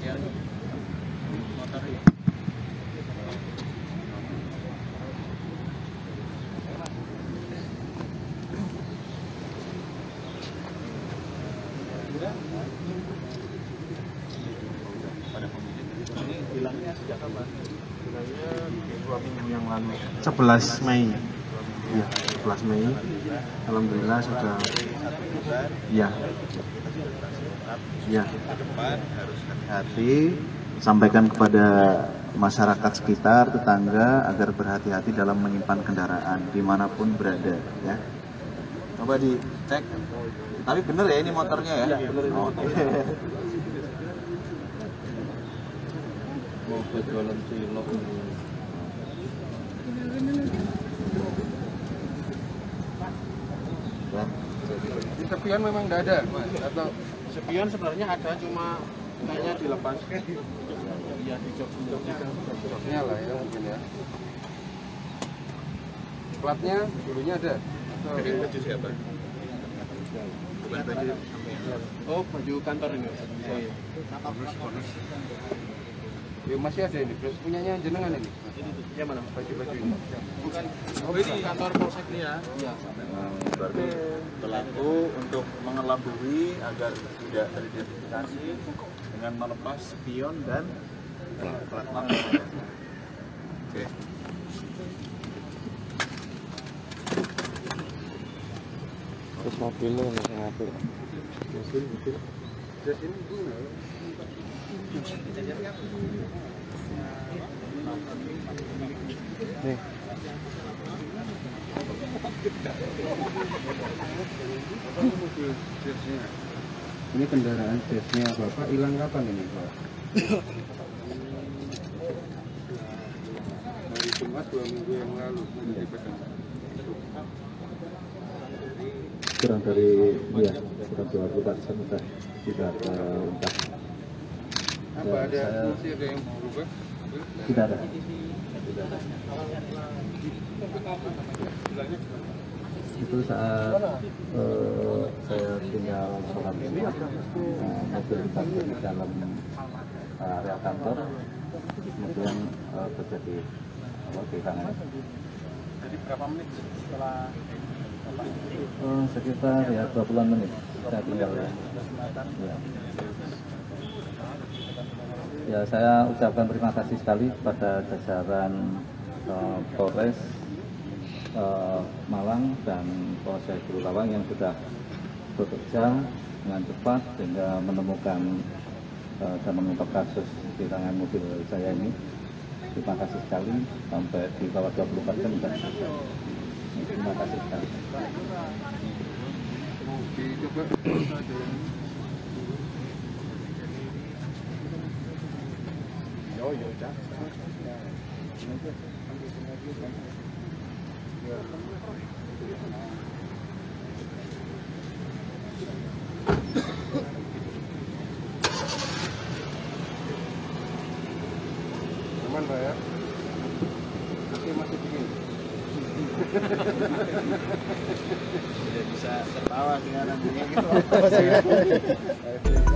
motor ya. Ini hilangnya sejak kapan? Hilangnya 2 minggu yang lalu. 11 Mei. Ya, 11 Mei. Alhamdulillah sudah. Ya. Ya. Ke depan harus Hati, sampaikan kepada masyarakat sekitar, tetangga agar berhati-hati dalam menyimpan kendaraan dimanapun berada. Ya. Coba dicek. Tapi bener ya ini motornya ya? Iya, bener. mau ke jualan cilok. Di tepian memang nggak ada, Mas. Atau sepion sebenarnya ada, cuma kayaknya dilepas. Iya, di joknya lah ya mungkin ya. Platnya dulunya ada. Atau Baju siapa? Bukan baju sampean. oh, baju kantor ini. Oh, iya. Ya, masih ada ini, terus punyanya jenengan ini. Ya mana baju-baju ini? Bukan. Oh, ini kantor polsek nih ya. Iya. Berarti pelaku untuk mengelabui agar tidak teridentifikasi dengan melepas spion dan plat nomor. Oke. Terus mobilnya masih ngatur. Mobil. Terus ini gimana? Nih. Ini kendaraan jasnya Bapak hilang kapan ini, Pak? Hari Jumat 2 minggu yang lalu. Kurang dari ya, kurang 20% sudah tidak terungkap. Apa ada fungsi ada yang berubah? Tidak ada. Itu saat saya tinggal sholat Jumat, mobil diparkir di dalam area kantor, kemudian terjadi kehilangan. Jadi berapa menit setelah Sekitar ya 20-an menit saya tinggal ya. Ya, saya ucapkan terima kasih sekali kepada jajaran Polres Malang dan Polsek Bulawang yang sudah bekerja dengan cepat sehingga menemukan dan mengungkap kasus kehilangan mobil saya ini. Terima kasih sekali, sampai di bawah 20% sudah selesai. Terima kasih sekali. Aman Pak ya? Masih dingin. Tidak bisa tertawa dengan gitu.